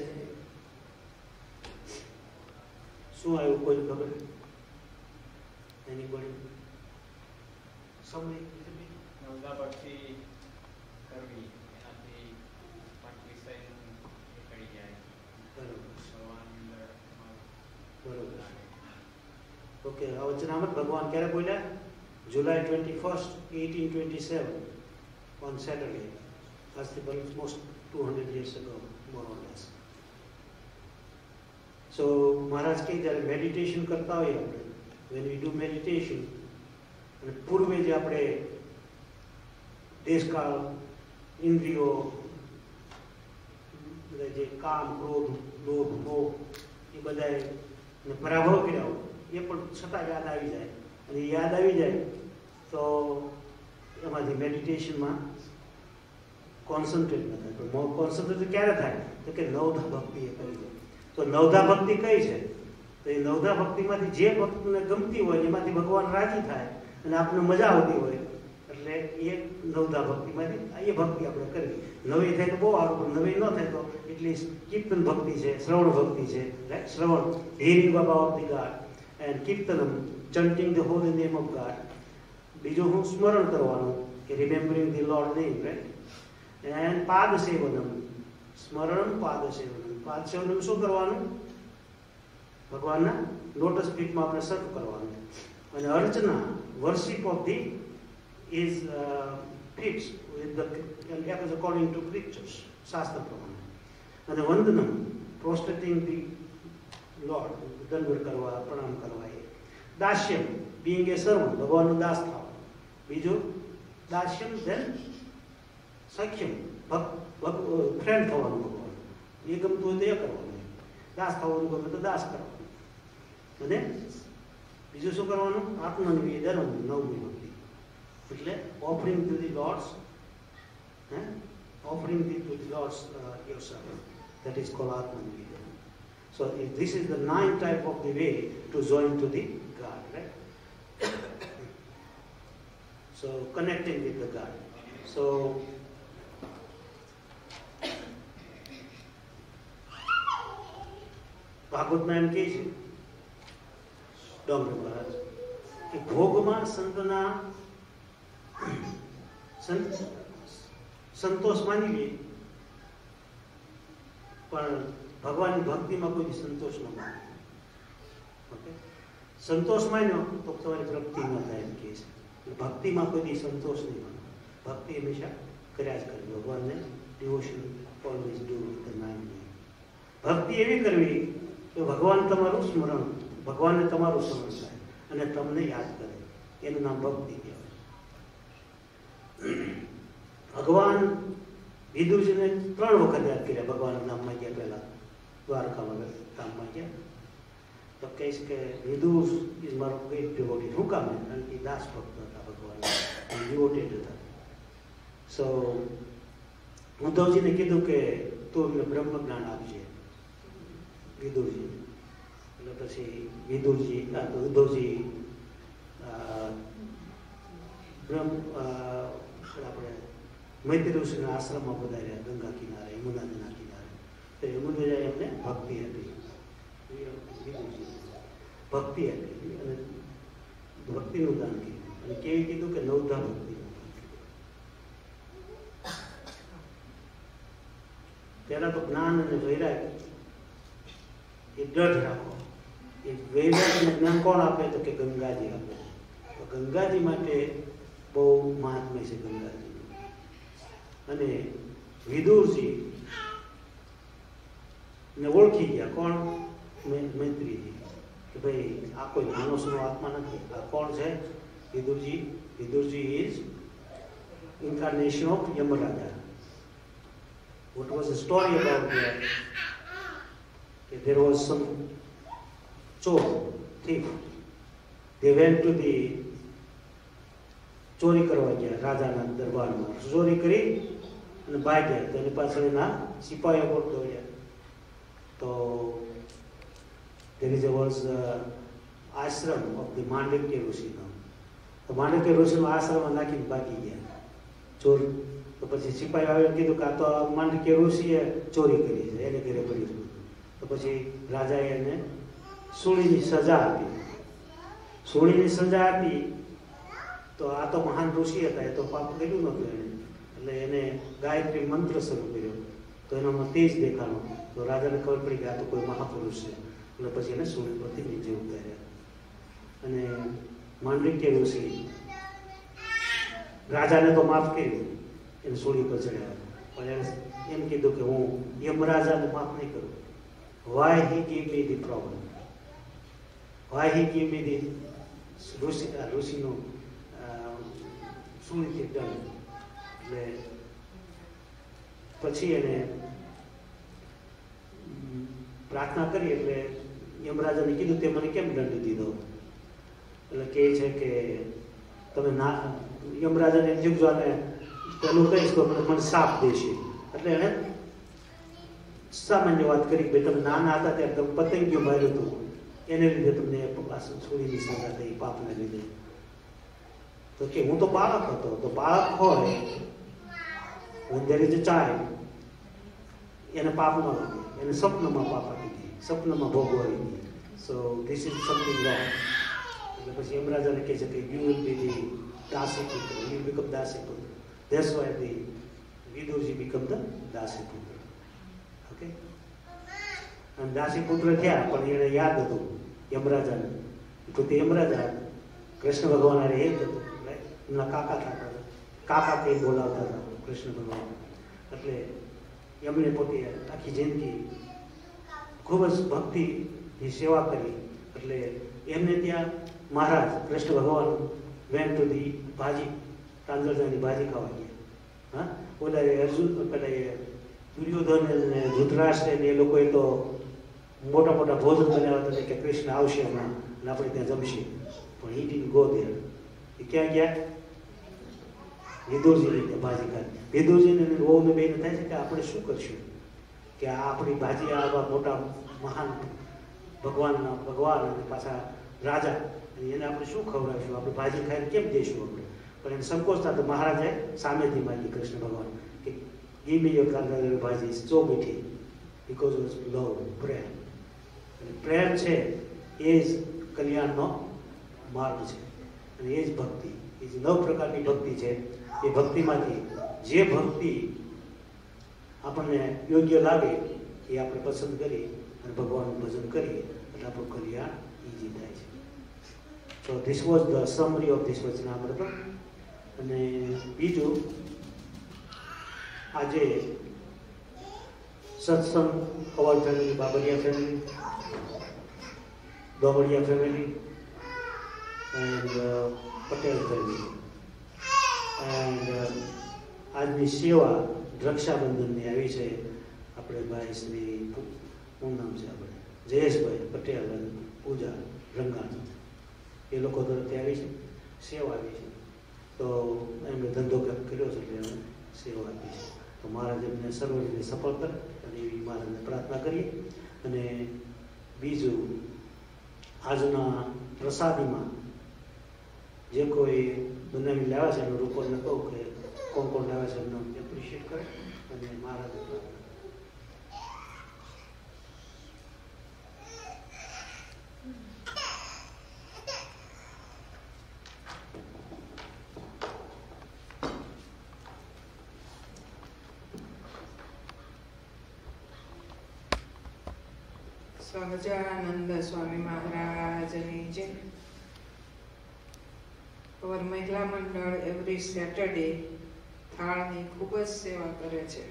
શું આવ્યું કોઈ ખબર? એની કોઈ સમય નવધા ભક્તિ કરવી એનાથી પાંચ વિષયનું નીકળી જાય. બરોબર. ઓકે, આ વચનામૃત ભગવાન ક્યારે બોલ્યા? July 21st, 1827 on Saturday. That's the almost 200 years ago, more or less. So સો મહારાજ કે જ્યારે મેડિટેશન કરતા હોઈએ આપણે, વેન વી ડુ મેડિટેશન, અને પૂર્વે જે આપણે દેશકાળ, ઇન્દ્રિયો, બધા જે કામ, ક્રોધ, લોભ, મોહ એ બધાએ પરાભવ કર્યા હોય એ પણ છતાં યાદ આવી જાય, અને યાદ આવી જાય તો એમાંથી મેડિટેશનમાં કોન્સન્ટ્રેટ ન થાય. તો કોન્સન્ટ્રેટ ક્યારે થાય? તો કે નવધા ભક્તિ એ કરી જાય. તો નવધા ભક્તિ કઈ છે? તો એ નવધા ભક્તિમાંથી જે ભક્તિને ગમતી હોય એમાંથી ભગવાન રાજી થાય અને આપણને મજા આવતી હોય, એટલે એ નવધા ભક્તિમાંથી એ ભક્તિ આપણે કરવી. નવી થાય તો બહુ સારું, પણ નવી ન થાય તો એટલી કીર્તન ભક્તિ છે, શ્રવણ ભક્તિ છે, શ્રવણ, hearing about the god and કીર્તનમ, chanting the holy name of god. બીજું હું સ્મરણ કરવાનું, કે remembering the lord name, right. And પાદ સેવનમ, સ્મરણ પાદ સેવનમ. પાદ સેવનમ શું કરવાનું? ભગવાનના લોટસ ફીટમાં આપણે સર્વ કરવાનું. અને અર્ચના, worship of the is fixed with the according to scriptures, શાસ્ત્ર પ્રમાણે. અને વંદનમ, prostrating the Lord, દંડ કરવા, પ્રણામ કરવા. એ દાસ્યમ, being a servant, ભગવાનનો દાસ થવાનું. બીજું દાસ્યમ, then સખ્યમ, ફ્રેન્ડ થવાનું ભગવાન. એ ગમતું હોય તો એ કરવાનું, દાસ થવાનું ગમે તો દાસ કરવાનું. અને બીજું શું કરવાનું? આત્મનિવેદન, નવમી ભક્તિ. એટલે offering to the Lord's, offering to the Lord's yourself. That is called Atma-nivedana. So this is the 9th type of the way to join to the God, right? So connecting with the God. So ભાગવતમાં એમ કહે છે ડોંગર મહારાજ કે ભોગમાં સંતના સંતોષ માની લે, પણ ભગવાનની ભક્તિમાં કોઈ સંતોષ ન માને. ઓકે, સંતોષ માન્યો તો તમારી પ્રગતિ ન થાય એમ કહે છે. ભક્તિમાં કોઈ સંતોષ નહીં માનો. ભક્તિ હંમેશા કર્યા જ કરવી. ભગવાનને ડિવોશન ઓલવેઝ ડુ ધ નામ. ભક્તિ એવી કરવી કે ભગવાન તમારું સ્મરણ, ભગવાનને તમારું સ્મરણ થાય અને તમને યાદ કરે. એનું નામ ભક્તિ કહેવાય. ભગવાન વિદુરજીને 3 વખત યાદ કર્યા. ભગવાનના નામમાં ગયા, પહેલા દ્વારકામાં કામમાં ગયા તો કહીશ કે વિદુર ઇઝ મારો ગ્રેટ ડિવોટેડ. શું કામ? કારણ કે દાસ ભક્ત હતા ભગવાન, ડિવોટેડ હતા. સો ઉદ્ધવજીને કીધું કે તું અમને બ્રહ્મ જ્ઞાન આપજે, વિદુરજી. એટલે પછી વિદુરજી, ઉદ્ધવજી આપણે મૈત્રી ઋષિના આશ્રમમાં પધાર્યા, ગંગા કિનારે, યમુના નદીના કિનારે. તો યમુનાએ એમને ભક્તિ આપી, ભક્તિ આપી અને ભક્તિનું દાન કર્યું. અને કેવી કીધું કે નવધા ભક્તિ. પહેલા તો જ્ઞાન અને વૈરાગ એ દ્રઢ રાખો. એ વૈરાગ અને જ્ઞાન કોણ આપે? તો કે ગંગાજી આપે. તો ગંગાજી માટે બહુ મહાત્મ્ય છે ગંગાજી. અને વિદુરજી ને ઓળખી ગયા. કોણ? મૈત્રીજી. કે ભાઈ આ કોઈ માણસનો આત્મા નથી, આ કોણ છે? વિદુરજી. વિદુરજી is incarnation of Yamaraja. What was the story about that? There was some chor, thief. They went to the ચોરી કરવા ગયા રાજાના દરબારમાં. ચોરી કરી અને ભાગ્યા. તો એની પાછળ એના સિપાહીઓ પણ દોડ્યા. તો there was ashram of the Mandavya ઋષિનો. તો માંડવ્ય ઋષિનો આશ્રમમાં નાખીને ભાગી ગયા ચોર. તો પછી સિપાહી આવીને કીધું કે આ તો માંડવ્ય ઋષિએ ચોરી કરી છે, એને ઘરે પડ્યું. તો પછી રાજાએ એને સૂળીની સજા આપી. સૂળીની સજા આપી તો આ તો મહાન ઋષિ હતા, એ તો પાપ કર્યું નહોતું એને. એટલે એને ગાયત્રી મંત્ર શરૂ કર્યો. તો એનામાં તેજ દેખાણો. તો રાજાને ખબર પડી કે આ તો કોઈ મહાપુરુષ છે. એટલે પછી એને સૂળી પરથી નીચે ઉતાર્યા. અને માંડવ્ય ઋષિ રાજાને તો માફ કર્યું, એને સૂળી પર ચડ્યા. પણ એને એમ કીધું કે હું યમરાજાને માફ નહીં કરું. why he gave me the problem, why he gave me the ઋષિનું શું રીતે done. એટલે પછી એને પ્રાર્થના કરી એટલે યમરાજાને કીધું તે મને કેમ દંડ દીધો? એટલે કહે છે કે તમે ના, યમરાજાને એમ જો આને પેલું કહીશ તો મને સાપ દેશે. એટલે એને સામાન્ય વાત કરી કે તમે નાના હતા ત્યારે તમે પતંગિયું માર્યું હતું, એને લીધે તમને છોડીની સજા થઈ, પાપને લીધે. તો કે હું તો બાળક હતો. તો બાળક હોય, when there is a child, એને પાપ ન લાગે, એને સ્વપ્નમાં પાપ આપી દે, સ્વપ્નમાં ભોગવાઈ દે. So this is something wrong. એટલે પછી યમરાજાને કહે છે કે you will be the dasi putra, you will become dasi putra. That's why the વિદુરજી become the dasi putra. Okay, અને દાસી પુત્ર થયા, પણ એને યાદ હતું યમરાજાને. તો તે યમરાજા કૃષ્ણ ભગવાન હારે એક હતું, એમના કાકા થતા હતા, કાકા તે બોલાવતા હતા કૃષ્ણ ભગવાન. એટલે એમણે પોતે આખી જિંદગી ખૂબ જ ભક્તિની સેવા કરી. એટલે એમને ત્યાં મહારાજ કૃષ્ણ ભગવાન વેન્ટ ટુ ધી ભાજી, તાંદળજાની ભાજી ખાવા ગયા. હા, ઓલા અર્જુન પેલા એ દુર્યોધન અને ધૃતરાષ્ટ્ર ને એ લોકોએ તો મોટા મોટા ભોજન બનાવ્યા હતા કે કૃષ્ણ આવશે હમણાં અને આપણે ત્યાં જમશે. પણ હી ડીડન્ટ ગો ધેર. એ ક્યાં ગયા? વિદુરજીને ત્યાં ભાજી ખાધી. વિદુરજીને વહુને બેને થાય છે કે આપણે શું કરશું કે આ આપણી ભાજી આવા મોટા મહાન ભગવાન અને પાછા રાજા, એને આપણે શું ખવડાવીશું? આપણે ભાજી ખાઈને કેમ દઈશું આપણે? પણ એને સંકોચ થતો મહારાજાએ સામેથી માગી કૃષ્ણ ભગવાન કે ગીવ મી યોર તાંદળજાની ભાજી, સો મીઠી, બીકોઝ ઓફ લવ, પ્રેમ. અને પ્રેમ છે એ જ કલ્યાણનો માર્ગ છે, અને એ જ ભક્તિ. એ જે 9 પ્રકારની ભક્તિ છે, એ ભક્તિમાંથી જે ભક્તિ આપણને યોગ્ય લાગે એ આપણે પસંદ કરી અને ભગવાનનું ભજન કરીએ એટલે આપણું કલ્યાણ ઈઝી થાય છે. તો this was the summary of this Vachanamrut. અને બીજું, આજે સત્સંગ Kaval family, Babariya family, Dobadiya family and Patel family and આજની સેવા રક્ષાબંધનની આવી છે. આપણે ભાઈ શ્રી શું નામ છે આપણે જયેશભાઈ પટેલ અને પૂજા રંગાણ, એ લોકો તરફથી આવી છે, સેવા આવી છે. તો એમણે ધંધો કર્યો છે એટલે એમણે સેવા આપી છે. તો મહારાજ એમને સર્વ રીતે સફળ કરે અને એવી મહારાજને પ્રાર્થના કરીએ. અને બીજું, આજના પ્રસાદીમાં જે કોઈ બનાવી લાવ્યા છે એનો રૂપોને કહું કે કોણ લાવ્યા છે એમને એપ્રિશિએટ કરે અને મહારાજ સહજાનંદ સ્વામી મહારાજની જય. અવર મહિલા મંડળ એવરી સેટરડે થાળની ખૂબ જ સેવા કરે છે.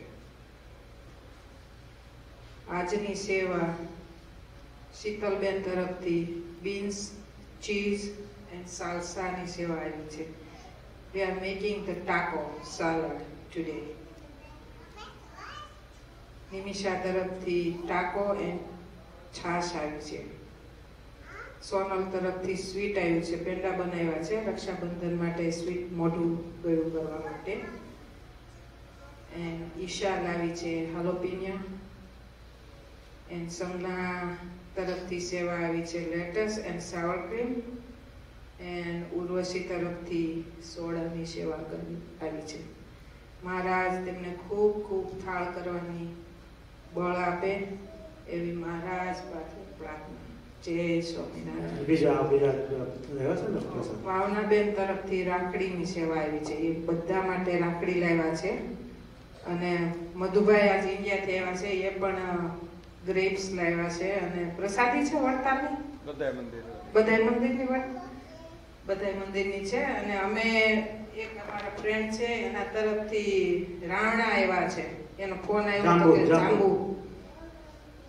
આજની સેવા શીતલબેન તરફથી બીન્સ, ચીઝ એન્ડ સાલ્સાની સેવા આવી છે. We are making the taco salad today. Nimisha તરફથી ટાકો એન્ડ છાશ આવી છે. સોનલ તરફથી સ્વીટ આવ્યું છે, પેંડા બનાવ્યા છે રક્ષાબંધન માટે, સ્વીટ મોઢું ગળું કરવા માટે. એન્ડ ઈશા લાવી છે હાલોપિનિયા. એન્ડ સંજ્ઞા તરફથી સેવા આવી છે lettuce and sour cream. And Urvashi તરફથી સોડાની સેવા આવી છે. મહારાજ તેમને ખૂબ ખૂબ થાળ કરવાની બળ આપે એવી મહારાજ પાસે પ્રાર્થના. જય સ્વામિનારાયણ. ભાવનાબેન તરફથી રાખડીની સેવા આવી છે, એ બધા માટે રાખડી લાવ્યા છે. અને મધુભાઈ આજે ઇન્ડિયાથી આવ્યા છે, એ પણ ગ્રેપ્સ લાવ્યા છે. અને પ્રસાદી છે વડતાલની, બધાય મંદિરની છે. અને અમે એક અમારા ફ્રેન્ડ છે એના તરફથી રાવણા આવ્યા છે, એનો ફોન આવ્યો કે જાંબુ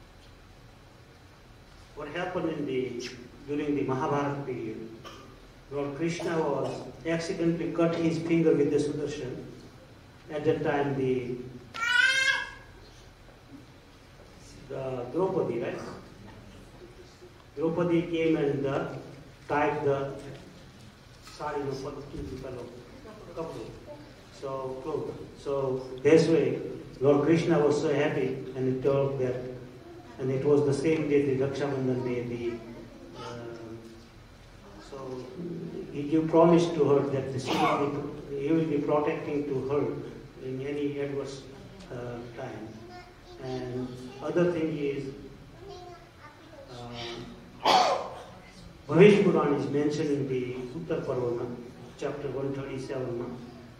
happened during the Mahabharata period. Lord Krishna was accidentally cut his finger with the Sudarshan. At that time, the Draupadi, right? Draupadi came and tied the sari for the fellow couple. So this way, Lord Krishna was so happy, and he told that, and it was the same day, the Raksha Bandhan day. So he gave promise to her that he will be protecting to her in any adverse time. And other thing is, Bhavish Puran is mentioned in the Uttar Parvana, chapter 137.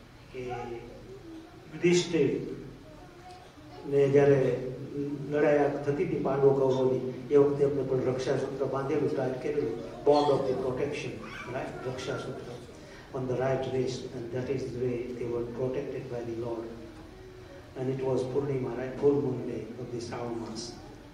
Yudhishthir ને જ્યારે લડાઈ થતી હતી પાંડવો કૌરવોની એ વખતે એમને પણ રક્ષાસૂત્ર બાંધેલું ટાઈટ કરેલું bond of the protection right રક્ષાસૂત્ર on the right wrist, and that is the way they were protected by the Lord. And it was Purnima, right, full moon day of the Shravan Mas.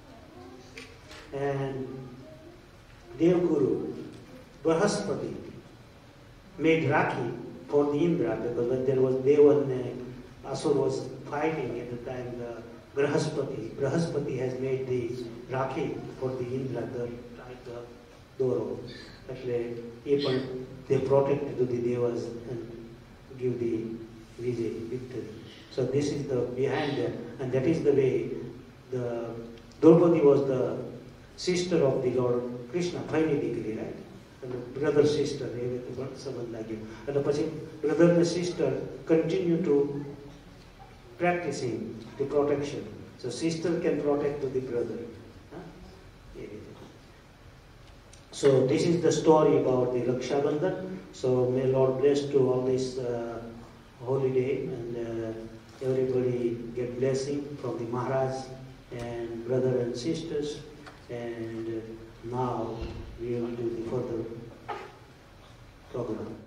And Devguru Brahaspati made Rakhi for the Indra, because when there was Devan, Asur was fighting at the time, the Brahaspati has made the Rakhi for the Indra, the Doro. Actually, they protected to the Devas and give the Vijay, victory. So this is the behind that, and that is the way the Draupadi was the sister of the Lord Krishna, Bhaini Dikri, right? And the brother sister, and the brother and sister continue to practicing the protection. So sister can protect to the brother. So this is the story about the Raksha Bandhan. So may Lord bless to all this holy day, and everybody get blessing from the Maharaj and brother and sisters. And now we will do the further program.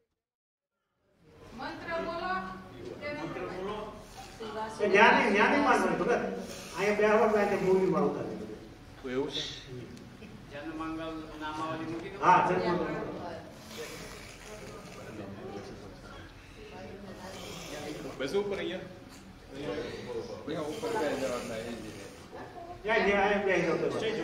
બસ ઉપર અહીંયા ઉપર બે જવાના એ જ Yeah, I am playing out the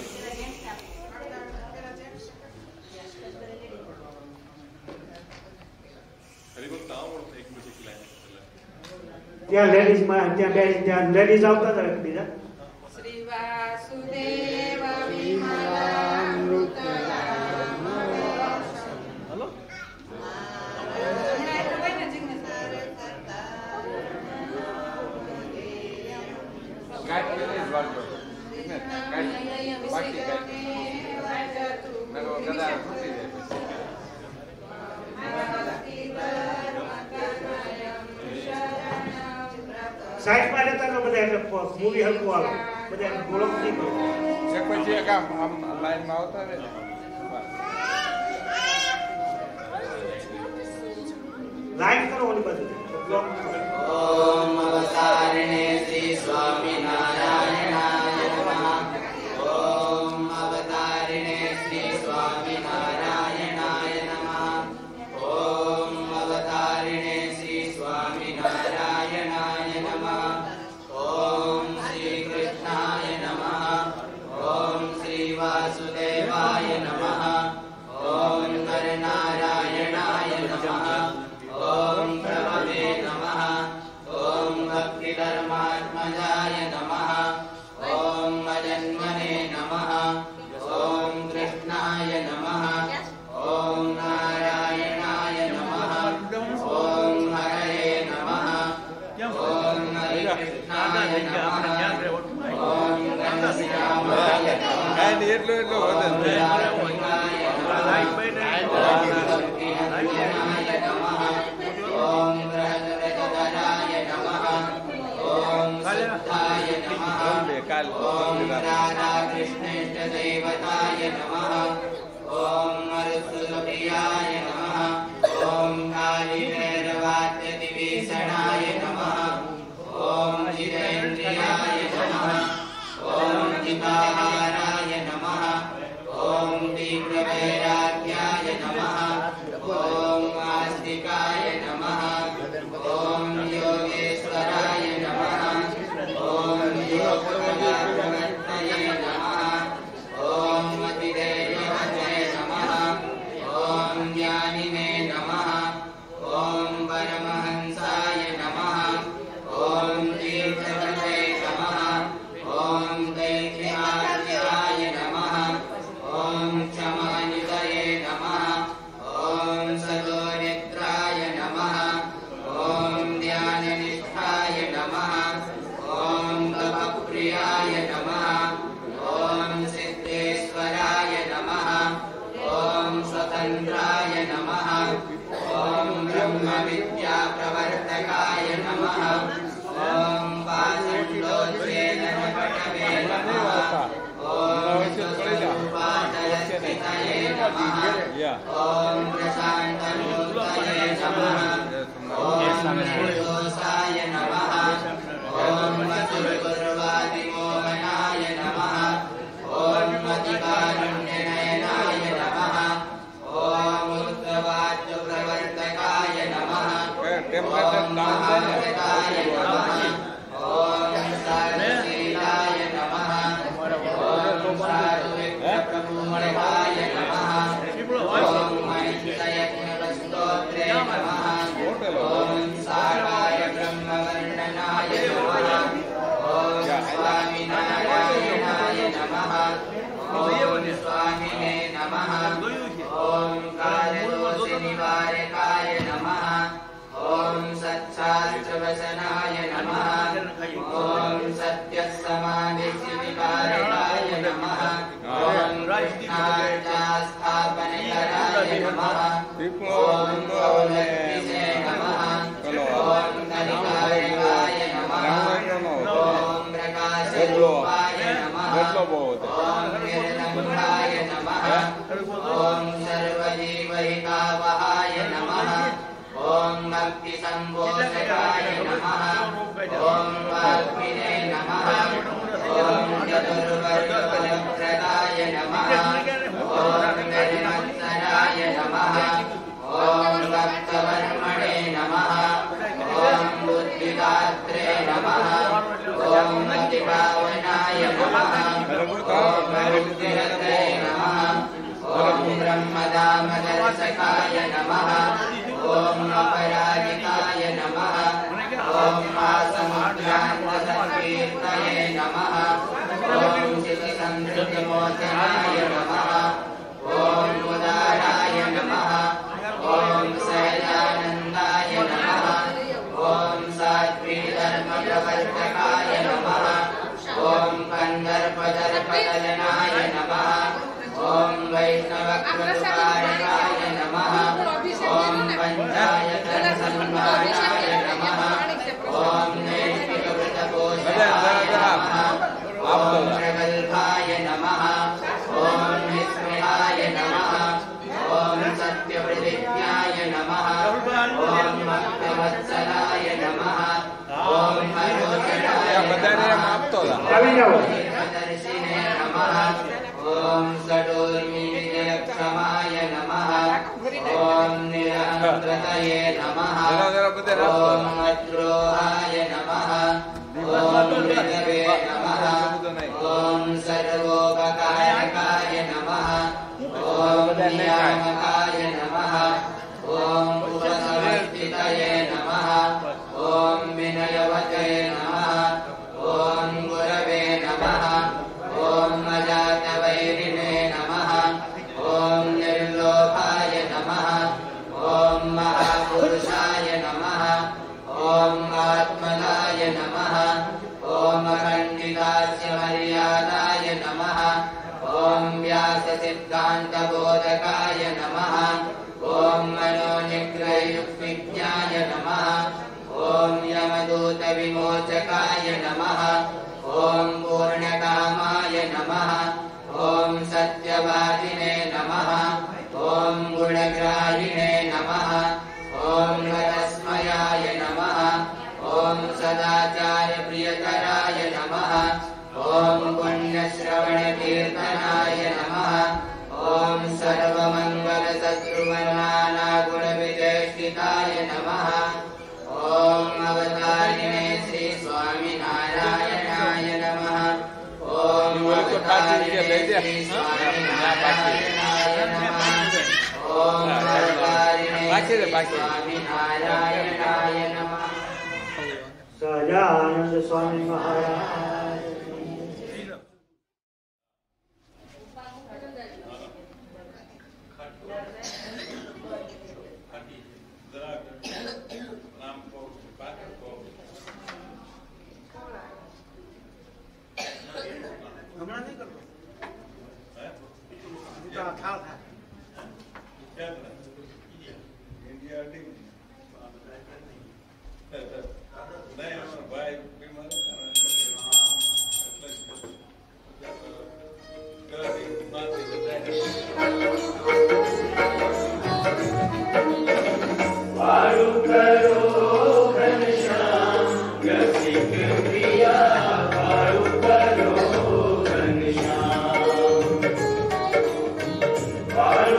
Yeah, ladies out there, please. Sri Vasudeva Vimalamruta. Hello? Side માં રહેતા ને બધા એટલે મૂવી હલકું આવે બધા ગોળક નહીં કરો જે કોઈ જે કામ આમ લાઈનમાં આવતા રહે ને લાઈન કરો ઓલી બાજુ બ્લોક ઓમ અવતારિણે શ્રી સ્વામિનારાયણાય નમઃ ઓમ અવતારિણે શ્રી સ્વામિનારાયણાય નમઃ ઓમ અવતારિણે શ્રી સ્વામિનારાયણાય નમઃ ઓમ શ્રી કૃષ્ણાય નમઃ ઓમ શ્રી વાસુદેવાય નમઃ ઓમ નરનારાયણાય નમઃ ओम प्रभवे नमः ओम भक्तिधर्मात्मजाय नमः ओम अजन्मने नमः ओम कृष्णाय नमः ओम नारायणाय नमः ओम हरये नमः ओम हरिकृष्णाय नमः ओम घनश्यामाय नमः ओम बृहद्रथधराय नमः ओम सिद्धाय नमः ओम राधाकृष्णेष्टदेवताय नमः ओम मरुत्सुप्रियाय नमः ओम कालीभैरवाद्यदिभीषणाय नमः ओम जितेन्द्रियाय नमः ओम जिताहाराय नमः नमः ॐ प्रशान्तमूर्तये नमः ॐ निर्दोषाय नमः ॐ असुरगुर्वादिमोहनाय नमः ॐ अतिकारुण्यनयनाय नमः ॐ उत्तवाच्यप्रवर्तकाय नमः ॐ महाव्रताय नमः ॐ साधुशीलाय नमः ॐ साधुविप्रप्रपूर्णाय नमः ॐ मनुष्ययज्ञस्तोत्रे नमः ॐ साराय ब्रह्मवर्णनाय नमः ॐ स्वामिनारायणाय नमः ॐ स्वामिने नमः ॐ कालदोषनिवारकाय नमः ॐ सत्शास्त्रवचनाय नमः ॐ सत्यसमाधिनिवारकाय नमः ॐ कृष्णार्थास्थापनकराय नमः ॐ कौलद्विषे नमः ॐ कलिकारकाय नमः ॐ प्रकाशरूपाय नमः ॐ निर्लम्भाय नमः ॐ सर्वजीवहितावहाय नमः ॐ भक्तिसम्बोधकाय नमः ॐ वाग्मिने नमः ॐ चतुर्वर्गफलप्रदाय नमः ॐ निर्मत्सराय नमः ॐ भक्तवर्मणे नमः ॐ बुद्धिदात्रे नमः ॐ अतिपावनाय नमः ॐ मुक्तिरते नमः ॐ ब्रह्मदामदर्शकाय नमः ॐ अपराजिताय नमः ॐ आसमुद्रान्तसंकीर्तये नमः ॐ शिशिसंसृतिमोचनाय नमः ॐ उदाराय नमः ॐ सहजानन्दाय नमः ॐ सात्विकधर्मप्रवर्तकाय नमः ॐ कन्दर्पदर्पदलनाय नमः ॐ वैष्णवकृतकारकाय नमः ॐ पञ्चायतनसम्मानाय नमः ॐ नैष्ठिकवृतपोषणाय नमः ॐ प्रगल्भाय नमः ॐ निःस्पृहाय नमः ॐ सत्यप्रतिज्ञाय नमः ॐ भक्तवत्सलाय नमः ॐ मनोजनाय प्रदर्शिने नमः ॐ षडोर्मिविजयक्षमाय नमः ॐ निरहङ्कृतये नमः ॐ अद्रोहाय नमः ॐ विधवे नमः ॐ सर्वोपकारकाय नमः ॐ नियामकाय नमः ॐ उपसंस्थितये नमः ॐ विनयवते नमः ॐ गुरवे नमः ॐ अजातवैरिणे नमः ॐ निर्लोभाय नमः ॐ महापुरुषाय नमः ॐ आत्मनाय नमः ॐ अखण्डितास्य मर्यादाय नमः ॐ व्याससिद्धान्तबोधकाय नमः ॐ मनोनिग्रहयुक्विज्ञाय नमः ॐ यमदूतविमोचकाय नमः ॐ पूर्णकामाय नमः ॐ सत्यवादिने नमः ॐ गुणग्राहिणे नमः ॐ रसस्मयाय नमः ॐ सदाचारप्रियतराय नमः ॐ पुण्यश्रवणकीर्तनाय नमः ॐ सर्वमङ्गलशत्रुवर्णानागुणविचेष्टिताय नमः ॐ अवतारिणे श्रीस्वामिनारायणाय नमः ॐ अवतारिणे श्रीस्वामिनारायणाय नमः ॐ अवतारिणे श्रीस्वामिनारायणाय नमः। Sadanand Swami Maharaj Thank you.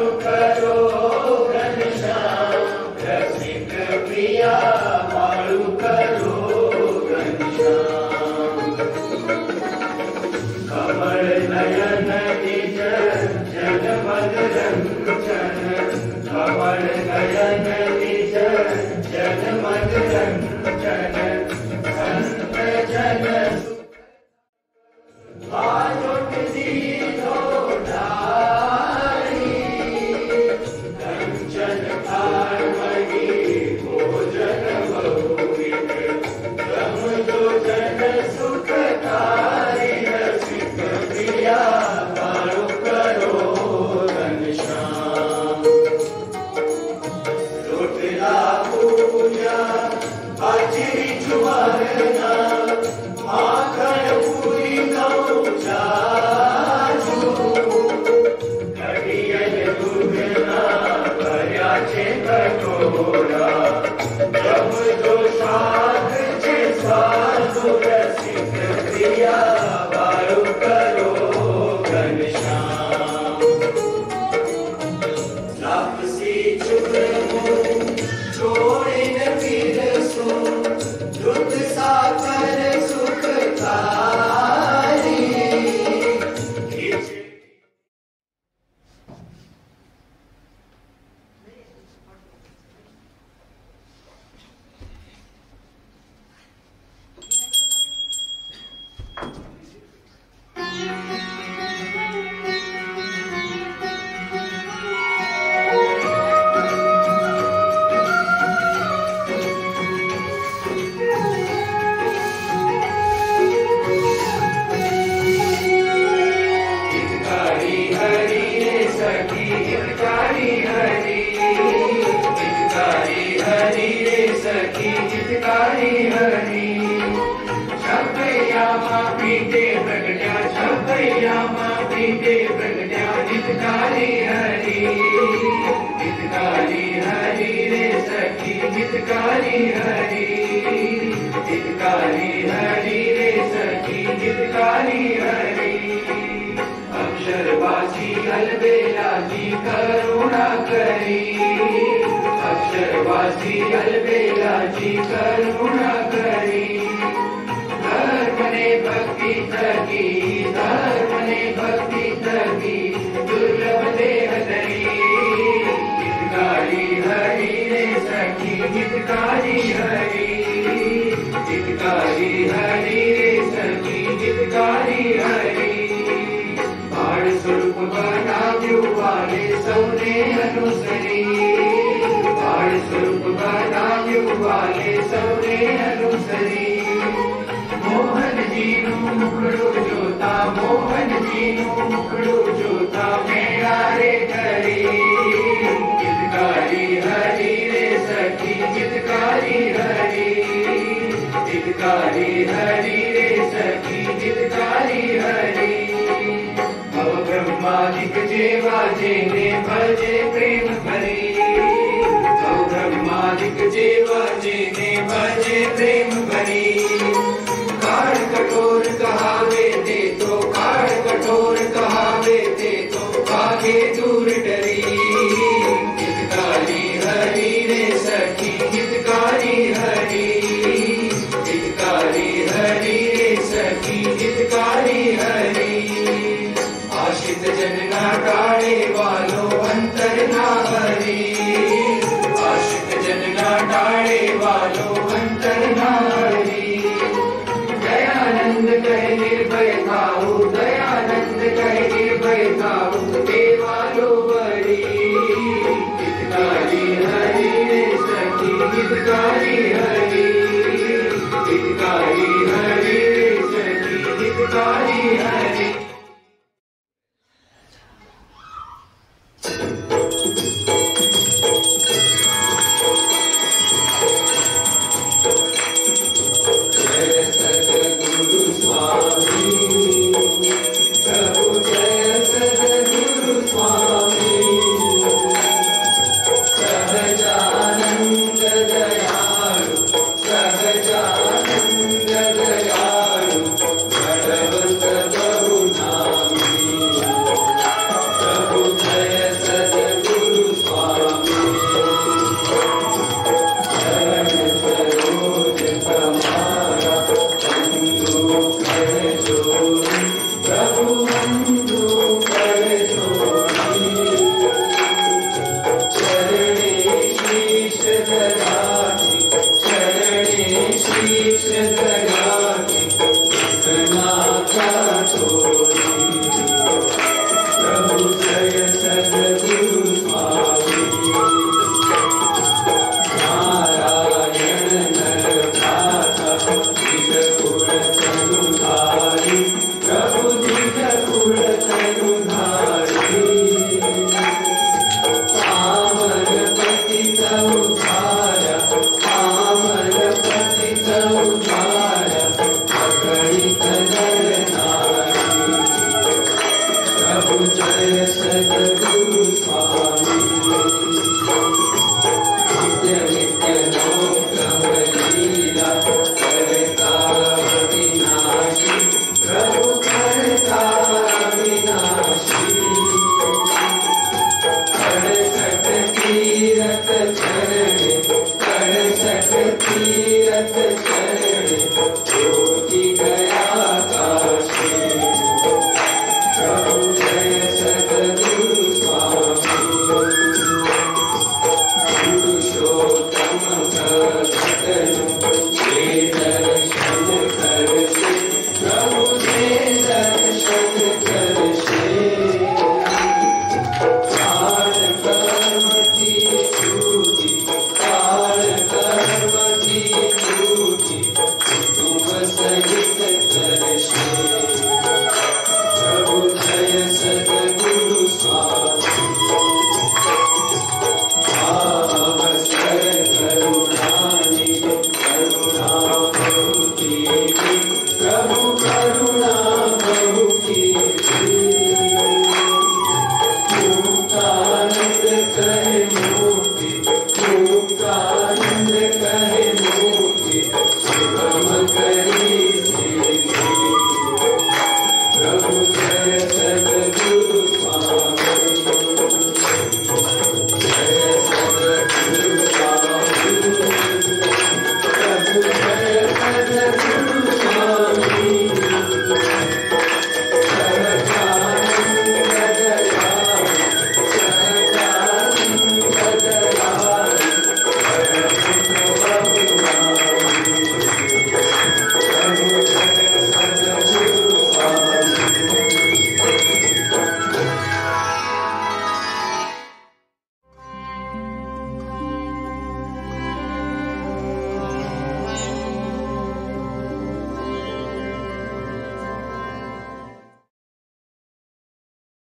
दयानंद कहे निर्भय थाऊ देवा लोग तीरथ चरण सठ तीरथ चरण ज्योति गया काशी प्रभु जय सद्गुरु स्वामी पुरुषोत्तम भगतनु हे दर्शन करसे प्रभु हे दर्शन करसे काल कर्म की छूटी काल कर्म की छूटी तुम सहित करसे प्रभु जय सद्गुरु स्वामी अवसर करुणानिधि करुणा बहु कीर्ति प्रभु करुणा बहु कीर्ति मुक्तानंद कहे